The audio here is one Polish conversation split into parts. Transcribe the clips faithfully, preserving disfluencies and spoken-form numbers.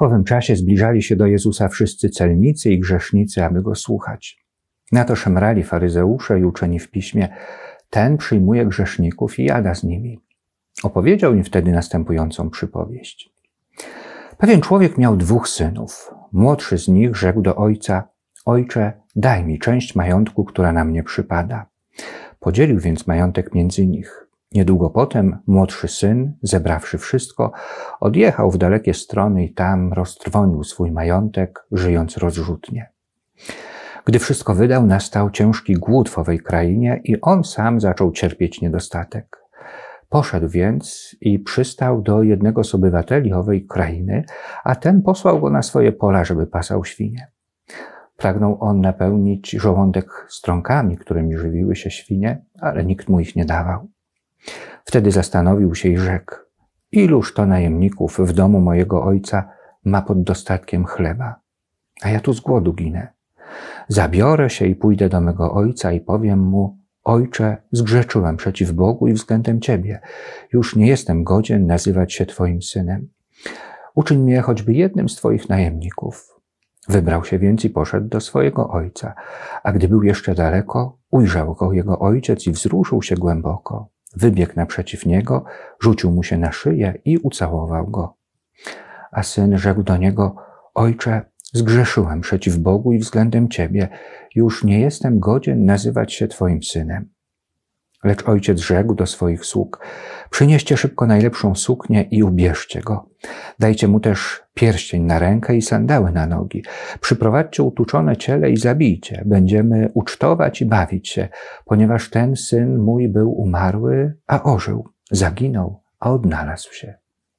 Po owym czasie zbliżali się do Jezusa wszyscy celnicy i grzesznicy, aby Go słuchać. Na to szemrali faryzeusze i uczeni w piśmie: ten przyjmuje grzeszników i jada z nimi. Opowiedział im wtedy następującą przypowieść. Pewien człowiek miał dwóch synów. Młodszy z nich rzekł do ojca: ojcze, daj mi część majątku, która na mnie przypada. Podzielił więc majątek między nich. Niedługo potem młodszy syn, zebrawszy wszystko, odjechał w dalekie strony i tam roztrwonił swój majątek, żyjąc rozrzutnie. Gdy wszystko wydał, nastał ciężki głód w owej krainie i on sam zaczął cierpieć niedostatek. Poszedł więc i przystał do jednego z obywateli owej krainy, a ten posłał go na swoje pola, żeby pasał świnie. Pragnął on napełnić żołądek strąkami, którymi żywiły się świnie, ale nikt mu ich nie dawał. Wtedy zastanowił się i rzekł: iluż to najemników w domu mojego ojca ma pod dostatkiem chleba, a ja tu z głodu ginę. Zabiorę się i pójdę do mego ojca i powiem mu: ojcze, zgrzeczyłem przeciw Bogu i względem ciebie. Już nie jestem godzien nazywać się twoim synem. Uczyń mnie choćby jednym z twoich najemników. Wybrał się więc i poszedł do swojego ojca, a gdy był jeszcze daleko, ujrzał go jego ojciec i wzruszył się głęboko. Wybiegł naprzeciw niego, rzucił mu się na szyję i ucałował go. A syn rzekł do niego: ojcze, zgrzeszyłem przeciw Bogu i względem ciebie. Już nie jestem godzien nazywać się twoim synem. Lecz ojciec rzekł do swoich sług: przynieście szybko najlepszą suknię i ubierzcie go. Dajcie mu też pierścień na rękę i sandały na nogi. Przyprowadźcie utuczone ciele i zabijcie. Będziemy ucztować i bawić się, ponieważ ten syn mój był umarły, a ożył. Zaginął, a odnalazł się.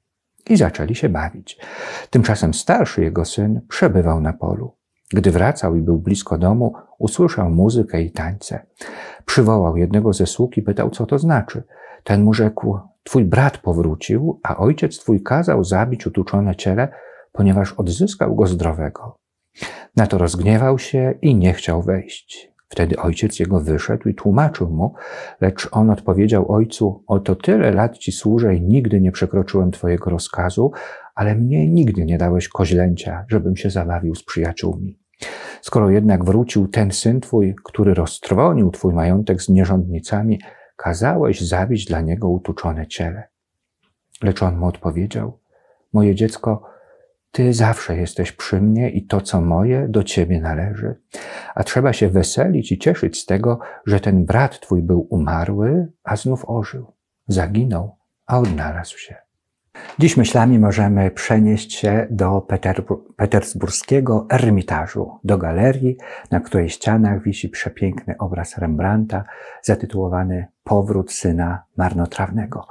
I zaczęli się bawić. Tymczasem starszy jego syn przebywał na polu. Gdy wracał i był blisko domu, usłyszał muzykę i tańce. Przywołał jednego ze sług i pytał, co to znaczy. Ten mu rzekł: twój brat powrócił, a ojciec twój kazał zabić utuczone ciele, ponieważ odzyskał go zdrowego. Na to rozgniewał się i nie chciał wejść. Wtedy ojciec jego wyszedł i tłumaczył mu, lecz on odpowiedział ojcu: oto tyle lat ci służę i nigdy nie przekroczyłem twojego rozkazu, ale mnie nigdy nie dałeś koźlęcia, żebym się zabawił z przyjaciółmi. Skoro jednak wrócił ten syn twój, który roztrwonił twój majątek z nierządnicami, kazałeś zabić dla niego utuczone ciele. Lecz on mu odpowiedział: moje dziecko, ty zawsze jesteś przy mnie i to, co moje, do ciebie należy. A trzeba się weselić i cieszyć z tego, że ten brat twój był umarły, a znów ożył. Zaginął, a odnalazł się. Dziś myślami możemy przenieść się do Peter, petersburskiego Ermitażu, do galerii, na której ścianach wisi przepiękny obraz Rembrandta zatytułowany Powrót syna marnotrawnego.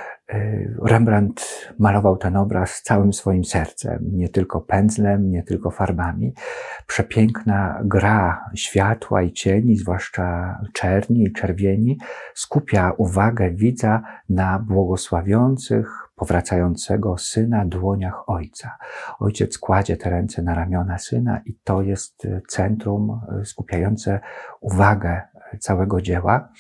Rembrandt malował ten obraz całym swoim sercem, nie tylko pędzlem, nie tylko farbami. Przepiękna gra światła i cieni, zwłaszcza czerni i czerwieni, skupia uwagę widza na błogosławiących, powracającego syna dłoniach ojca. Ojciec kładzie te ręce na ramiona syna i to jest centrum skupiające uwagę całego dzieła.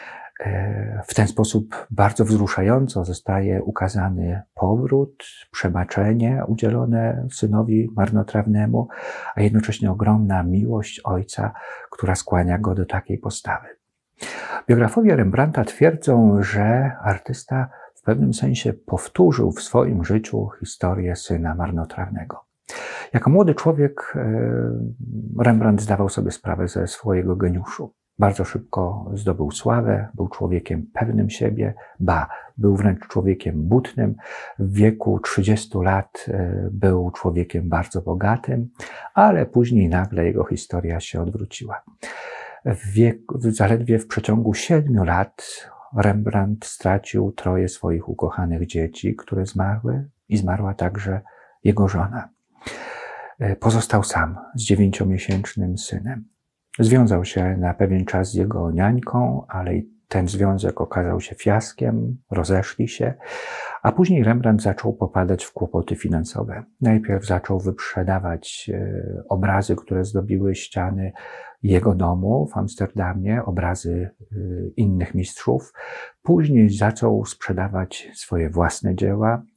W ten sposób bardzo wzruszająco zostaje ukazany powrót, przebaczenie udzielone synowi marnotrawnemu, a jednocześnie ogromna miłość ojca, która skłania go do takiej postawy. Biografowie Rembrandta twierdzą, że artysta w pewnym sensie powtórzył w swoim życiu historię syna marnotrawnego. Jako młody człowiek Rembrandt zdawał sobie sprawę ze swojego geniuszu. Bardzo szybko zdobył sławę, był człowiekiem pewnym siebie, ba, był wręcz człowiekiem butnym. W wieku trzydziestu lat był człowiekiem bardzo bogatym, ale później nagle jego historia się odwróciła. W wieku, zaledwie w przeciągu siedmiu lat Rembrandt stracił troje swoich ukochanych dzieci, które zmarły, i zmarła także jego żona. Pozostał sam z dziewięciomiesięcznym synem. Związał się na pewien czas z jego niańką, ale ten związek okazał się fiaskiem, rozeszli się, a później Rembrandt zaczął popadać w kłopoty finansowe. Najpierw zaczął wyprzedawać obrazy, które zdobiły ściany jego domu w Amsterdamie, obrazy innych mistrzów. Później zaczął sprzedawać swoje własne dzieła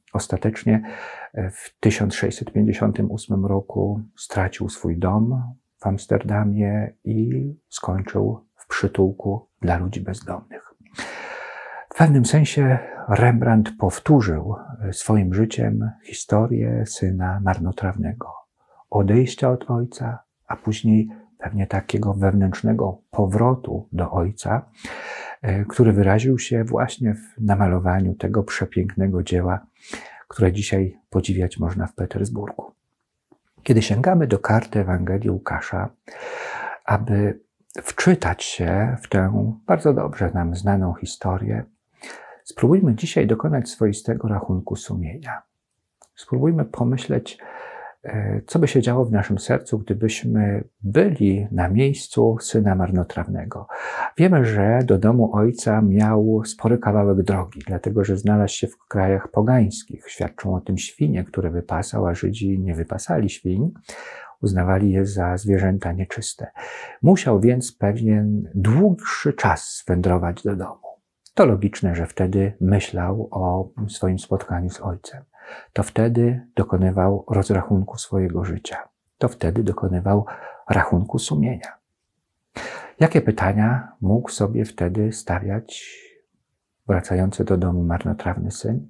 Ostatecznie w tysiąc sześćset pięćdziesiątym ósmym roku stracił swój dom w Amsterdamie i skończył w przytułku dla ludzi bezdomnych. W pewnym sensie Rembrandt powtórzył swoim życiem historię syna marnotrawnego. Odejścia od ojca, a później pewnie takiego wewnętrznego powrotu do ojca, który wyraził się właśnie w namalowaniu tego przepięknego dzieła, które dzisiaj podziwiać można w Petersburgu. Kiedy sięgamy do karty Ewangelii Łukasza, aby wczytać się w tę bardzo dobrze nam znaną historię, spróbujmy dzisiaj dokonać swoistego rachunku sumienia. Spróbujmy pomyśleć, co by się działo w naszym sercu, gdybyśmy byli na miejscu syna marnotrawnego. Wiemy, że do domu ojca miał spory kawałek drogi, dlatego że znalazł się w krajach pogańskich. Świadczą o tym świnie, które wypasał, a Żydzi nie wypasali świń. Uznawali je za zwierzęta nieczyste. Musiał więc pewien dłuższy czas wędrować do domu. To logiczne, że wtedy myślał o swoim spotkaniu z ojcem. To wtedy dokonywał rozrachunku swojego życia. To wtedy dokonywał rachunku sumienia. Jakie pytania mógł sobie wtedy stawiać wracający do domu marnotrawny syn?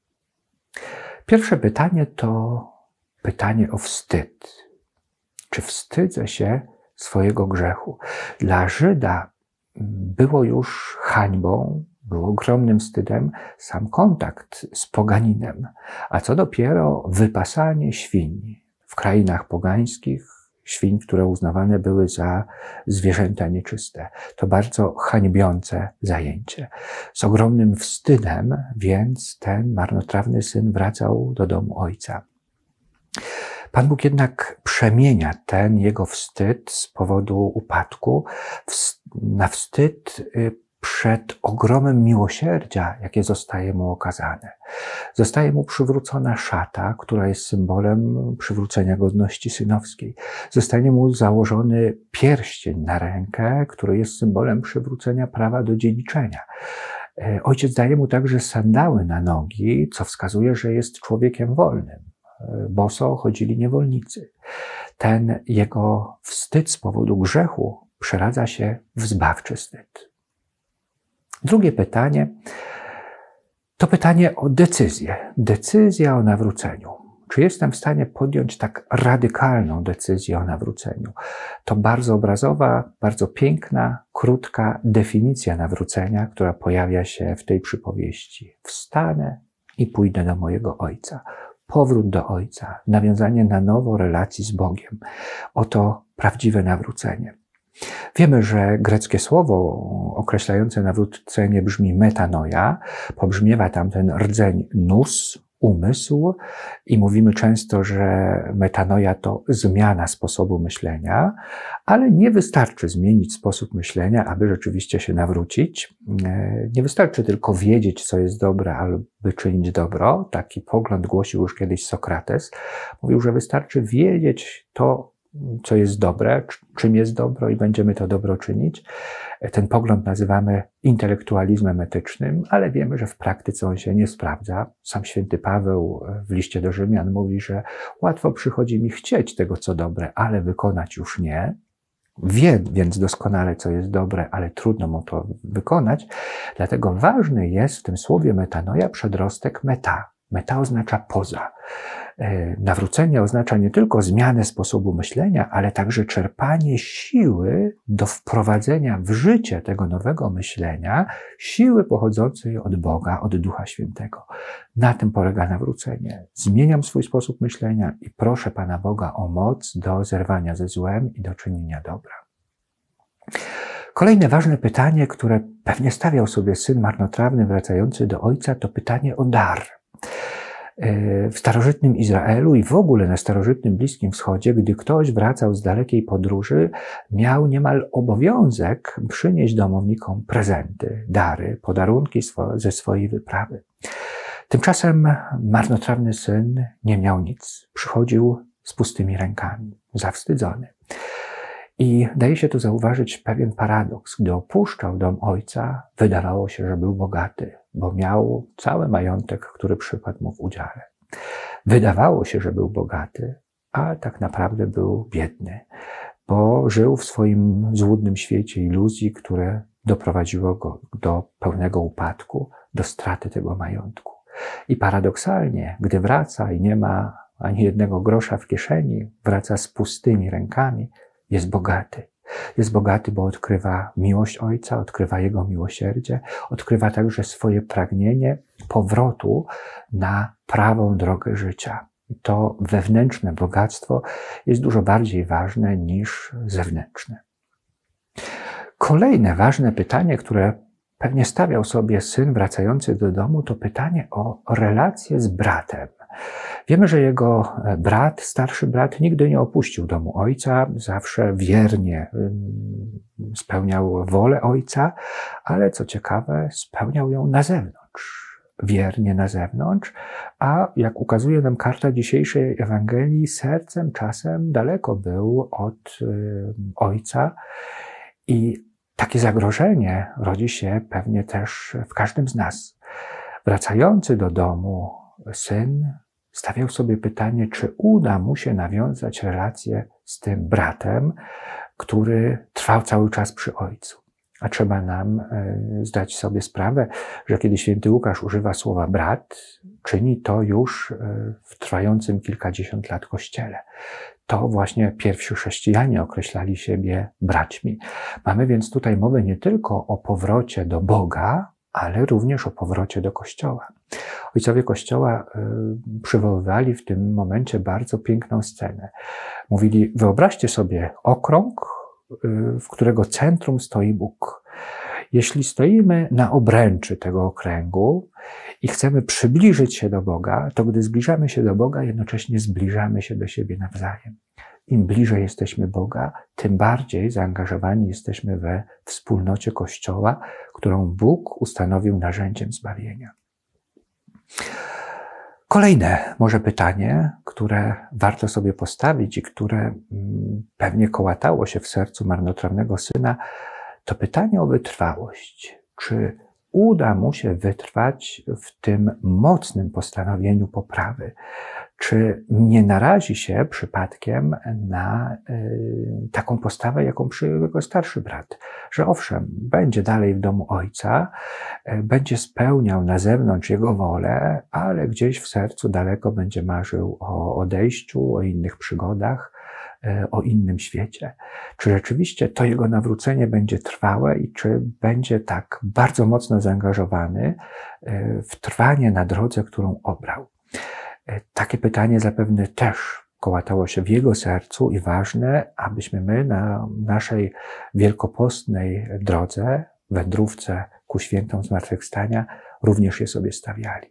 Pierwsze pytanie to pytanie o wstyd. Czy wstydzę się swojego grzechu? Dla Żyda było już hańbą, był ogromnym wstydem sam kontakt z poganinem, a co dopiero wypasanie świń w krainach pogańskich, świń, które uznawane były za zwierzęta nieczyste. To bardzo hańbiące zajęcie. Z ogromnym wstydem więc ten marnotrawny syn wracał do domu ojca. Pan Bóg jednak przemienia ten jego wstyd z powodu upadku na wstyd przed ogromem miłosierdzia, jakie zostaje mu okazane. Zostaje mu przywrócona szata, która jest symbolem przywrócenia godności synowskiej. Zostanie mu założony pierścień na rękę, który jest symbolem przywrócenia prawa do dziedziczenia. Ojciec daje mu także sandały na nogi, co wskazuje, że jest człowiekiem wolnym. Boso chodzili niewolnicy. Ten jego wstyd z powodu grzechu przeradza się w zbawczy wstyd. Drugie pytanie to pytanie o decyzję. Decyzja o nawróceniu. Czy jestem w stanie podjąć tak radykalną decyzję o nawróceniu? To bardzo obrazowa, bardzo piękna, krótka definicja nawrócenia, która pojawia się w tej przypowieści. Wstanę i pójdę do mojego Ojca. Powrót do Ojca, nawiązanie na nowo relacji z Bogiem. Oto prawdziwe nawrócenie. Wiemy, że greckie słowo określające nawrócenie brzmi metanoia, pobrzmiewa tam ten rdzeń nous, umysł i mówimy często, że metanoia to zmiana sposobu myślenia, ale nie wystarczy zmienić sposób myślenia, aby rzeczywiście się nawrócić. Nie wystarczy tylko wiedzieć, co jest dobre, aby czynić dobro. Taki pogląd głosił już kiedyś Sokrates. Mówił, że wystarczy wiedzieć to, co jest dobre, czym jest dobro i będziemy to dobro czynić. Ten pogląd nazywamy intelektualizmem etycznym, ale wiemy, że w praktyce on się nie sprawdza. Sam święty Paweł w liście do Rzymian mówi, że łatwo przychodzi mi chcieć tego, co dobre, ale wykonać już nie. Wie więc doskonale, co jest dobre, ale trudno mu to wykonać. Dlatego ważny jest w tym słowie metanoia przedrostek meta. Meta oznacza poza. Nawrócenie oznacza nie tylko zmianę sposobu myślenia, ale także czerpanie siły do wprowadzenia w życie tego nowego myślenia, siły pochodzącej od Boga, od Ducha Świętego. Na tym polega nawrócenie. Zmieniam swój sposób myślenia i proszę Pana Boga o moc do zerwania ze złem i do czynienia dobra. Kolejne ważne pytanie, które pewnie stawiał sobie syn marnotrawny wracający do ojca, to pytanie o dar. W starożytnym Izraelu i w ogóle na starożytnym Bliskim Wschodzie, gdy ktoś wracał z dalekiej podróży, miał niemal obowiązek przynieść domownikom prezenty, dary, podarunki ze swojej wyprawy. Tymczasem marnotrawny syn nie miał nic. Przychodził z pustymi rękami, zawstydzony. I daje się tu zauważyć pewien paradoks. Gdy opuszczał dom ojca, wydawało się, że był bogaty. bo miał cały majątek, który przypadł mu w udziale. Wydawało się, że był bogaty, a tak naprawdę był biedny, bo żył w swoim złudnym świecie iluzji, które doprowadziło go do pełnego upadku, do straty tego majątku. I paradoksalnie, gdy wraca i nie ma ani jednego grosza w kieszeni, wraca z pustymi rękami, jest bogaty. Jest bogaty, bo odkrywa miłość Ojca, odkrywa Jego miłosierdzie, odkrywa także swoje pragnienie powrotu na prawą drogę życia. I to wewnętrzne bogactwo jest dużo bardziej ważne niż zewnętrzne. Kolejne ważne pytanie, które pewnie stawiał sobie syn wracający do domu, to pytanie o relację z bratem. Wiemy, że jego brat, starszy brat, nigdy nie opuścił domu ojca, zawsze wiernie spełniał wolę ojca, ale co ciekawe, spełniał ją na zewnątrz. Wiernie na zewnątrz, a jak ukazuje nam karta dzisiejszej Ewangelii, sercem czasem daleko był od ojca i takie zagrożenie rodzi się pewnie też w każdym z nas. Wracający do domu syn stawiał sobie pytanie, czy uda mu się nawiązać relację z tym bratem, który trwał cały czas przy ojcu. A trzeba nam zdać sobie sprawę, że kiedy święty Łukasz używa słowa brat, czyni to już w trwającym kilkadziesiąt lat Kościele. To właśnie pierwsi chrześcijanie określali siebie braćmi. Mamy więc tutaj mowę nie tylko o powrocie do Boga, ale również o powrocie do Kościoła. Ojcowie Kościoła y, przywoływali w tym momencie bardzo piękną scenę. Mówili, wyobraźcie sobie okrąg, y, w którego centrum stoi Bóg. Jeśli stoimy na obręczy tego okręgu i chcemy przybliżyć się do Boga, to gdy zbliżamy się do Boga, jednocześnie zbliżamy się do siebie nawzajem. Im bliżej jesteśmy Boga, tym bardziej zaangażowani jesteśmy we wspólnocie Kościoła, którą Bóg ustanowił narzędziem zbawienia. Kolejne może pytanie, które warto sobie postawić i które pewnie kołatało się w sercu marnotrawnego syna, to pytanie o wytrwałość. Czy uda mu się wytrwać w tym mocnym postanowieniu poprawy? Czy nie narazi się przypadkiem na y, taką postawę, jaką przyjął jego starszy brat? Że owszem, będzie dalej w domu ojca, y, będzie spełniał na zewnątrz jego wolę, ale gdzieś w sercu daleko będzie marzył o odejściu, o innych przygodach, y, o innym świecie. Czy rzeczywiście to jego nawrócenie będzie trwałe i czy będzie tak bardzo mocno zaangażowany y, w trwanie na drodze, którą obrał? Takie pytanie zapewne też kołatało się w jego sercu i ważne, abyśmy my na naszej wielkopostnej drodze, wędrówce ku świętom zmartwychwstania również je sobie stawiali.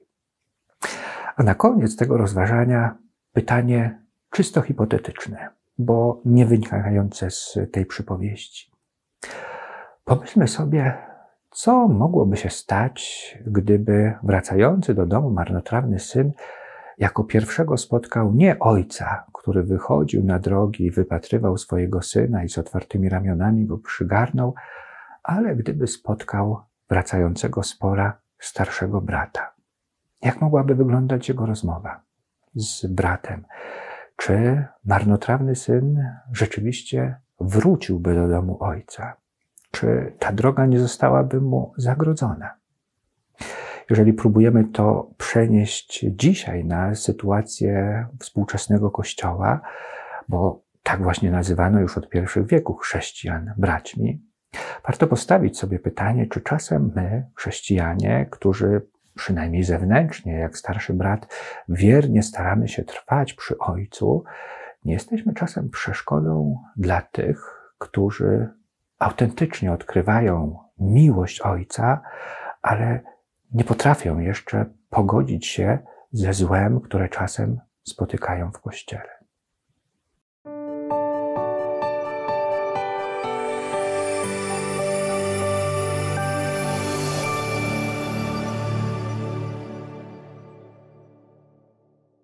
A na koniec tego rozważania pytanie czysto hipotetyczne, bo nie wynikające z tej przypowieści. Pomyślmy sobie, co mogłoby się stać, gdyby wracający do domu marnotrawny syn jako pierwszego spotkał nie ojca, który wychodził na drogi i wypatrywał swojego syna i z otwartymi ramionami go przygarnął, ale gdyby spotkał wracającego z pola starszego brata. Jak mogłaby wyglądać jego rozmowa z bratem? Czy marnotrawny syn rzeczywiście wróciłby do domu ojca? Czy ta droga nie zostałaby mu zagrodzona? Jeżeli próbujemy to przenieść dzisiaj na sytuację współczesnego Kościoła, bo tak właśnie nazywano już od pierwszych wieków chrześcijan braćmi, warto postawić sobie pytanie, czy czasem my, chrześcijanie, którzy przynajmniej zewnętrznie, jak starszy brat, wiernie staramy się trwać przy Ojcu, nie jesteśmy czasem przeszkodą dla tych, którzy autentycznie odkrywają miłość Ojca, ale nie potrafią jeszcze pogodzić się ze złem, które czasem spotykają w Kościele.